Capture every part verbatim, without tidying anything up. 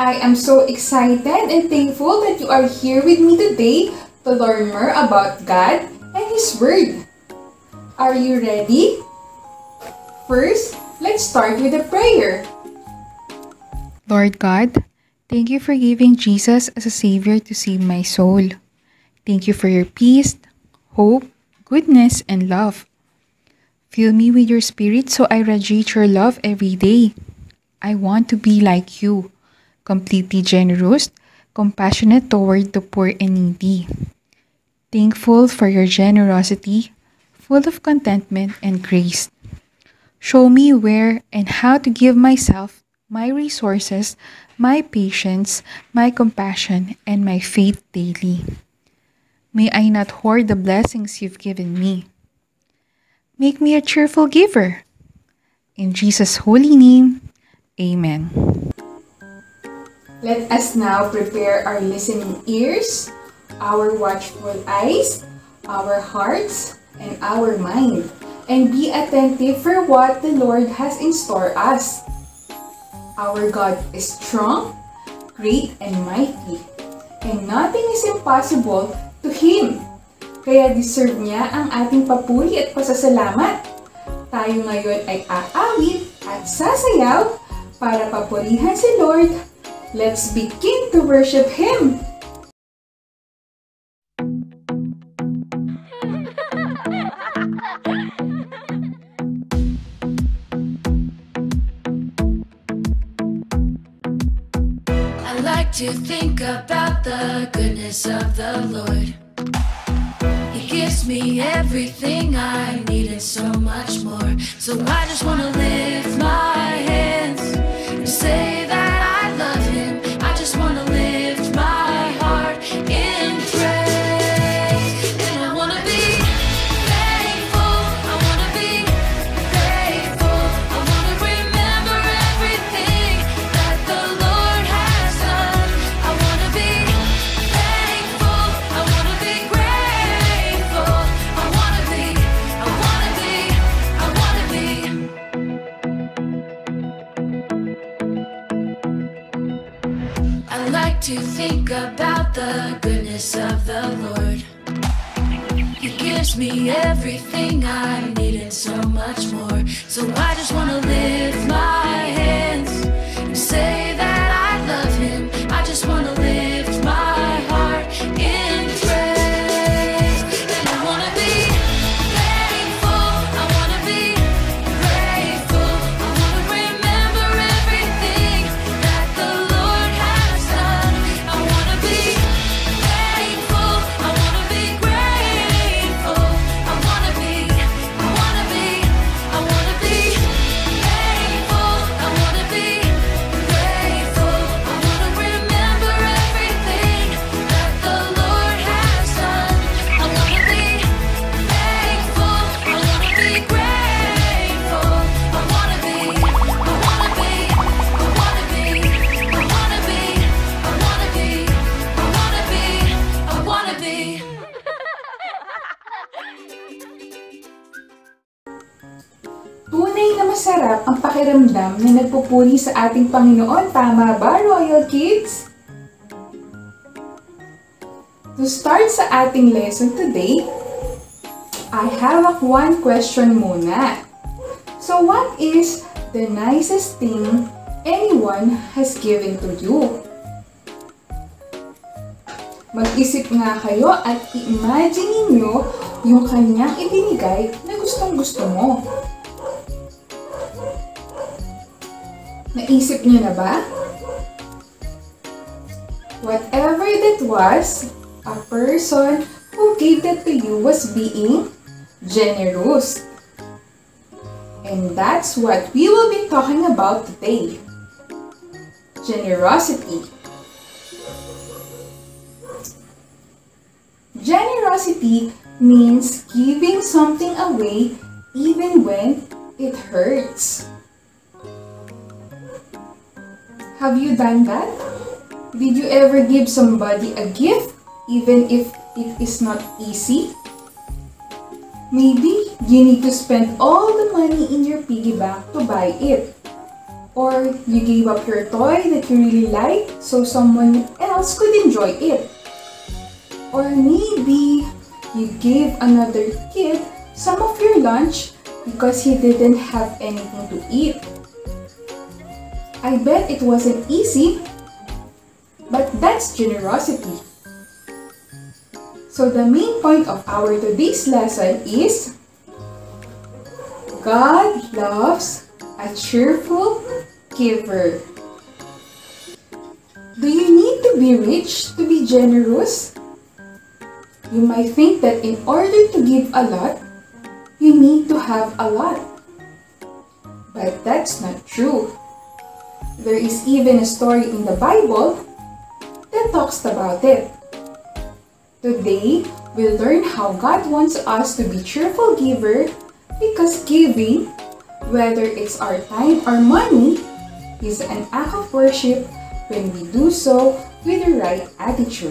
I am so excited and thankful that you are here with me today to learn more about God and His Word. Are you ready? First, let's start with a prayer. Lord God, thank you for giving Jesus as a Savior to save my soul. Thank you for your peace, hope, goodness, and love. Fill me with your Spirit so I radiate your love every day. I want to be like you, completely generous, compassionate toward the poor and needy. Thankful for your generosity, full of contentment and grace. Show me where and how to give myself, my resources, my patience, my compassion, and my faith daily. May I not hoard the blessings you've given me. Make me a cheerful giver. In Jesus' holy name, Amen. Let us now prepare our listening ears, our watchful eyes, our hearts, and our mind, and be attentive for what the Lord has in store us. Our God is strong, great, and mighty, and nothing is impossible to Him. Kaya deserve niya ang ating papuri at pasasalamat. Tayo ngayon ay aawit at sasayaw para papurihan si Lord. Let's begin to worship Him. I like to think about the goodness of the Lord. He gives me everything I need and so much more. So I just want to lift my hands and say that I love Him. I just want to lift my heart in praise. And I want to be thankful. I want to be grateful. I want to remember everything that the Lord has done. I want to be thankful. I want to be grateful. I want to be, I want to be, I want to be. I like to think about the goodness of the Lord. He gives me everything I need and so much more. So I just want to lift my hands and say that I love Him. I just want to lift my heart in praise. And I want to be thankful. I want to be grateful. I want to remember everything that the Lord has done. I want to be thankful. I want to be grateful. I want to be, I want to be, I want to be thankful. I want to be grateful. I want to remember everything that the Lord has done. I want to be thankful. I want to be grateful. I want to be, I want to be, I want to be, I want to be, I want to be, I want to be, I want to be. Tunay na masarap ang pakiramdam na nagpupuri sa ating Panginoon. Tama ba, Royal Kids? To start sa ating lesson today, I have a one question muna. So what is the nicest thing anyone has given to you? Mag-isip nga kayo at i-imagine niyo yung kanyang ibinigay na gustong-gusto mo. Naisip niyo na ba? Whatever that was, a person who gave that to you was being generous. And that's what we will be talking about today. Generosity. Generosity means giving something away even when it hurts. Have you done that? Did you ever give somebody a gift even if it is not easy? Maybe you need to spend all the money in your piggy bank to buy it. Or you gave up your toy that you really like so someone else could enjoy it. Or maybe you gave another kid some of your lunch because he didn't have anything to eat. I bet it wasn't easy, but that's generosity. So the main point of our today's lesson is God loves a cheerful giver. Do you need to be rich to be generous? You might think that in order to give a lot, you need to have a lot. But that's not true. There is even a story in the Bible that talks about it. Today, we'll learn how God wants us to be cheerful giver because giving, whether it's our time or money, is an act of worship when we do so with the right attitude.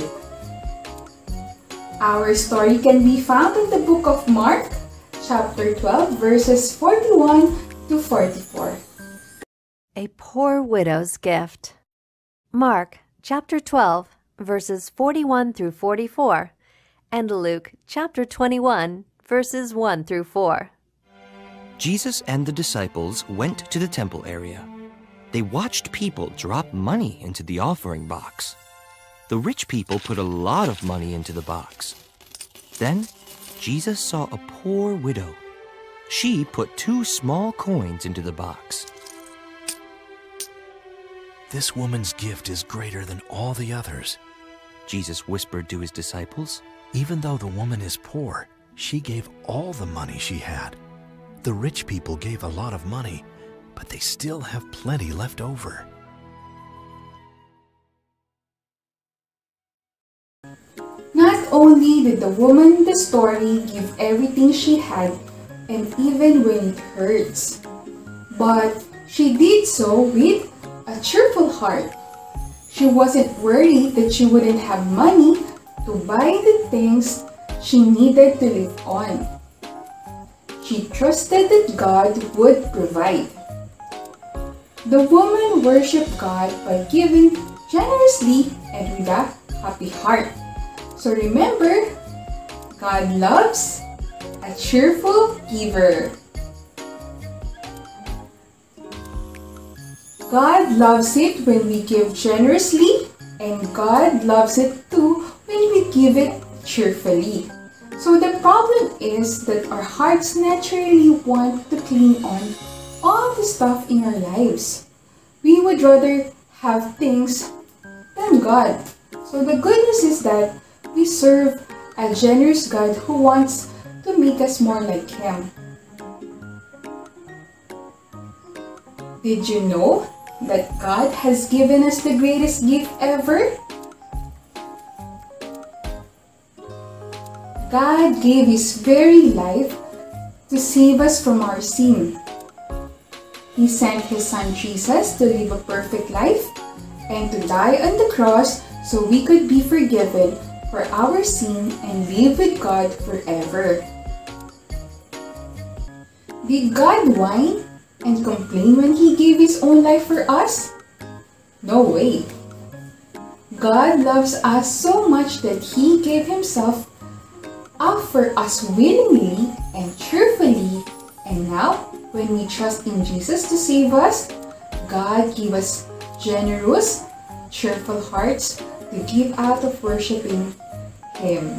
Our story can be found in the book of Mark, chapter twelve, verses forty-one to forty-four. A poor widow's gift. Mark, chapter twelve, verses forty-one through forty-four, and Luke, chapter twenty-one, verses one through four. Jesus and the disciples went to the temple area. They watched people drop money into the offering box. The rich people put a lot of money into the box. Then Jesus saw a poor widow. She put two small coins into the box. "This woman's gift is greater than all the others," Jesus whispered to his disciples. "Even though the woman is poor, she gave all the money she had. The rich people gave a lot of money, but they still have plenty left over." Not only did the woman in the story give everything she had, and even when it hurts, but she did so with a cheerful heart. She wasn't worried that she wouldn't have money to buy the things she needed to live on. She trusted that God would provide. The woman worshiped God by giving generously and with a happy heart. So remember, God loves a cheerful giver. God loves it when we give generously, and God loves it too when we give it cheerfully. So the problem is that our hearts naturally want to cling on all the stuff in our lives. We would rather have things than God. So the good news is that we serve a generous God who wants to make us more like Him. Did you know that God has given us the greatest gift ever? God gave His very life to save us from our sin. He sent His Son Jesus to live a perfect life and to die on the cross so we could be forgiven for our sin and live with God forever. Did God whine and complain when He gave His own life for us? No way. God loves us so much that He gave Himself up for us willingly and cheerfully. And now, when we trust in Jesus to save us, God gave us generous, cheerful hearts to give out of worshiping Him.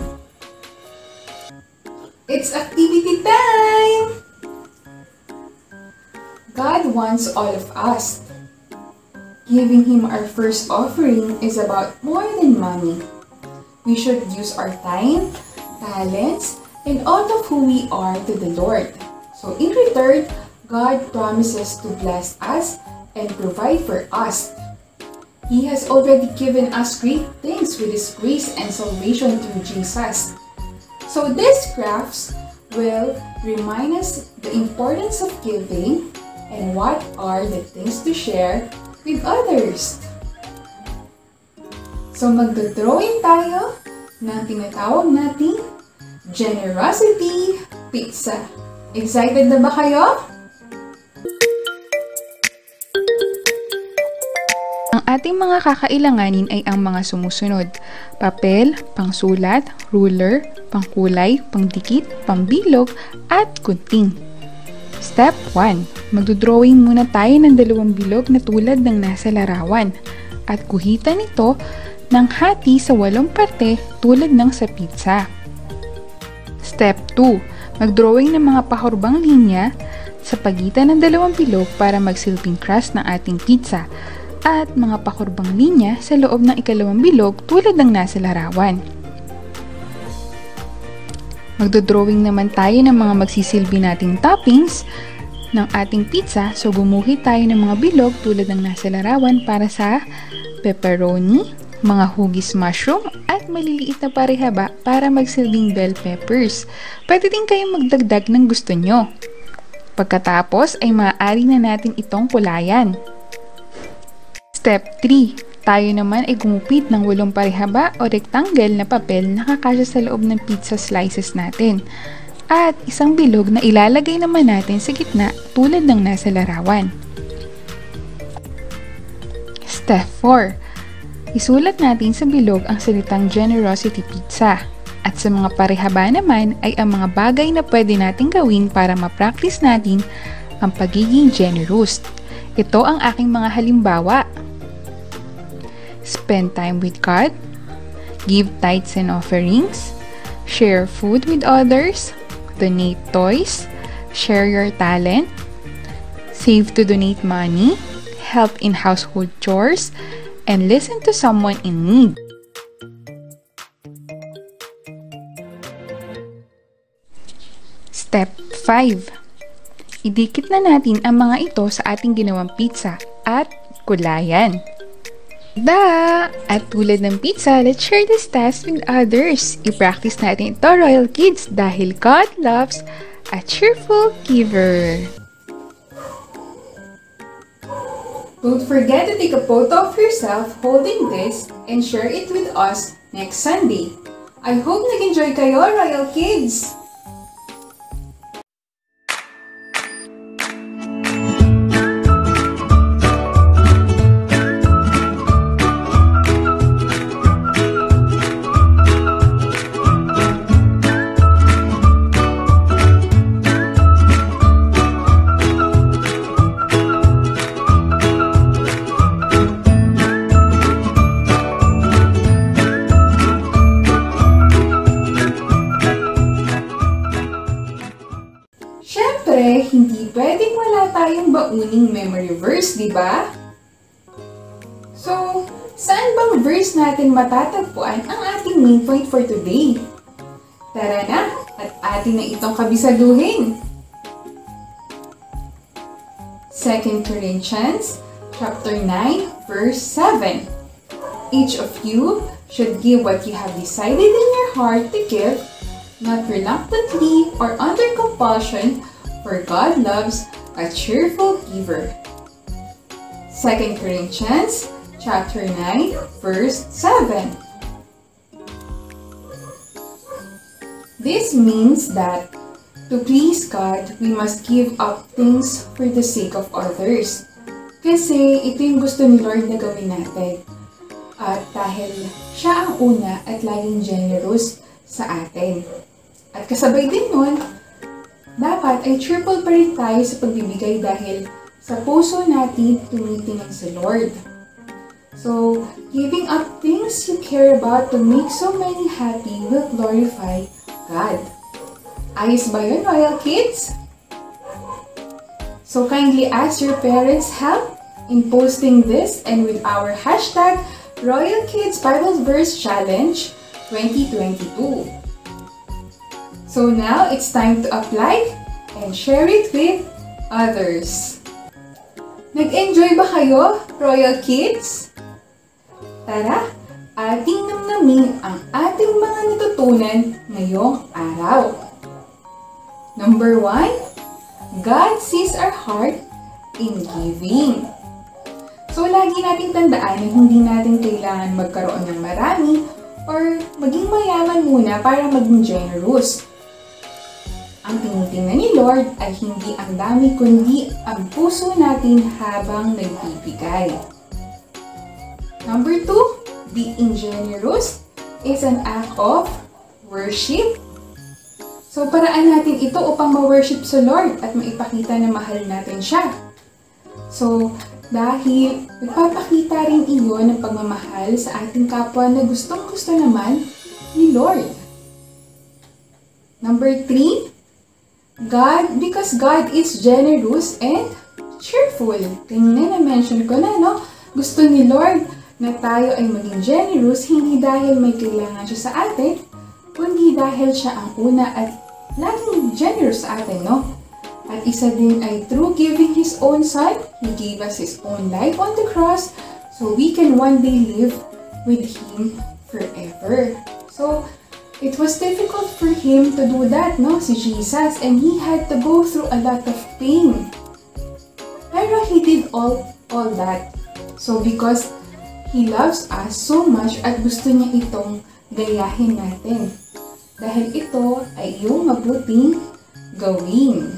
It's activity time! God wants all of us. Giving Him our first offering is about more than money. We should use our time, talents, and all of who we are to the Lord. So in return, God promises to bless us and provide for us. He has already given us great things with His grace and salvation through Jesus. So these crafts will remind us the importance of giving and what are the things to share with others. So magdodrawing tayo ng tinatawag nating Generosity Pizza. Excited na ba kayo? ating mga kakailanganin ay ang mga sumusunod: papel, pangsulat, ruler, pangkulay, pangdikit, pambilog, at gunting. Step one. Magdodrawing muna tayo ng dalawang bilog na tulad ng nasa larawan at guhitan ito ng hati sa walong parte tulad ng sa pizza. Step two. Magdrawing ng mga pahurbang linya sa pagitan ng dalawang bilog para magsilbing crust ng ating pizza at mga pahurbang linya sa loob ng ikalawang bilog tulad ng nasa larawan. Magdodrawing naman tayo ng mga magsisilbi nating toppings ng ating pizza, so gumuhit tayo ng mga bilog tulad ng nasa larawan para sa pepperoni, mga hugis mushroom, at maliliit na parihaba para magsilbing bell peppers. Pwede din kayong magdagdag ng gusto nyo. Pagkatapos ay maaari na natin itong kulayan. Step three. Tayo naman ay gumupit ng walong parihaba o rectangle na papel na kakasya sa loob ng pizza slices natin. At isang bilog na ilalagay naman natin sa gitna tulad ng nasa larawan. Step four. Isulat natin sa bilog ang salitang Generosity Pizza. At sa mga parehaba naman ay ang mga bagay na pwede natin gawin para ma-practice natin ang pagiging generous. Ito ang aking mga halimbawa. Spend time with God, give tithes and offerings, share food with others, donate toys, share your talent, save to donate money, help in household chores, and listen to someone in need. Step five. Idikit na natin ang mga ito sa ating ginawang pizza at kulayan. Da! At tulad ng pizza, let's share this task with others. I-practice natin ito, Royal Kids, dahil God loves a cheerful giver. Don't forget to take a photo of yourself holding this and share it with us next Sunday. I hope nag-enjoy kayo, Royal Kids! Siyempre, hindi pwedeng wala tayong bauning memory verse, di ba? So, saan bang verse natin matatagpuan ang ating main point for today? Tara na, at atin na itong kabisaduhin. Second Corinthians chapter nine, verse seven. Each of you should give what you have decided in your heart to give, not reluctantly or under compulsion, for God loves a cheerful giver. Second Corinthians chapter nine, verse seven. This means that to please God, we must give up things for the sake of others. Kasi ito yung gusto ni Lord na gawin natin. At dahil siya ang una at laging generous sa atin. At kasabay din nun, dapat ay cheerful pa rin tayo sa pagbibigay dahil sa puso natin tumitingin sa Lord. So, giving up things you care about to make so many happy will glorify God. Ayos ba yun, Royal Kids? So, kindly ask your parents' help in posting this and with our hashtag Royal Kids Bible Verse Challenge twenty twenty-two. So now, it's time to apply and share it with others. Nag-enjoy ba kayo, Royal Kids? Tara, ating namnamin ang ating mga natutunan ngayong araw. Number one, God sees our heart in giving. So, lagi nating tandaan na hindi natin kailangan magkaroon ng marami or maging mayaman muna para maging generous. Ang tinitingnan ni Lord ay hindi ang dami kundi ang puso natin habang nagbibigay. Number two, being generous is an act of worship. So, paraan natin ito upang ma-worship sa Lord at maipakita na mahal natin siya. So, dahil nagpapakita rin iyon ng pagmamahal sa ating kapwa na gustong-gusto naman ni Lord. Number three, God, because God is generous and cheerful. Kanina na-mention ko na, no? Gusto ni Lord na tayo ay maging generous, hindi dahil may kailangan siya sa atin, kundi dahil siya ang una at laging generous sa atin, no? At isa din ay through giving His own Son, He gave us His own life on the cross so we can one day live with Him forever. So, it was difficult for Him to do that, no? Si Jesus, and He had to go through a lot of pain. Pero He did all, all that. So, because He loves us so much at gusto niya itong gayahin natin. Dahil ito ay iyong mabuting gawin.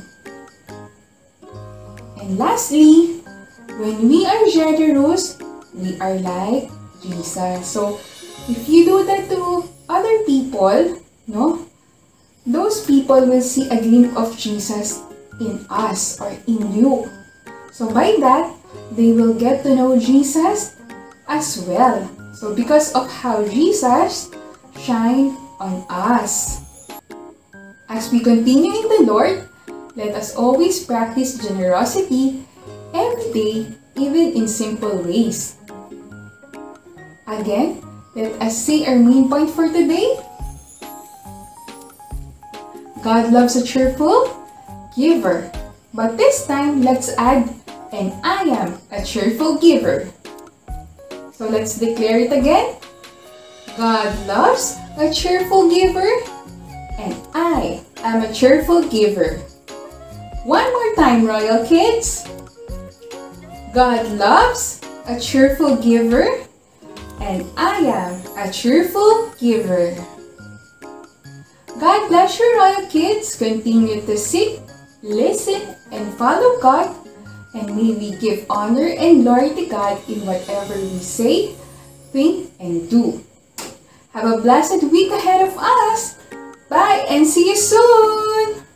And lastly, when we are generous, we are like Jesus. So, if you do that to other people, no, those people will see a glimpse of Jesus in us or in you. So, by that, they will get to know Jesus as well. So, because of how Jesus shine on us. As we continue in the Lord, let us always practice generosity every day, even in simple ways. Again, let us say our main point for today. God loves a cheerful giver. But this time, let's add, and I am a cheerful giver. So let's declare it again. God loves a cheerful giver, and I am a cheerful giver. One more time, Royal Kids. God loves a cheerful giver, and I am a cheerful giver. God bless you, Royal Kids. Continue to seek, listen, and follow God, and may we give honor and glory to God in whatever we say, think, and do. Have a blessed week ahead of us. Bye and see you soon!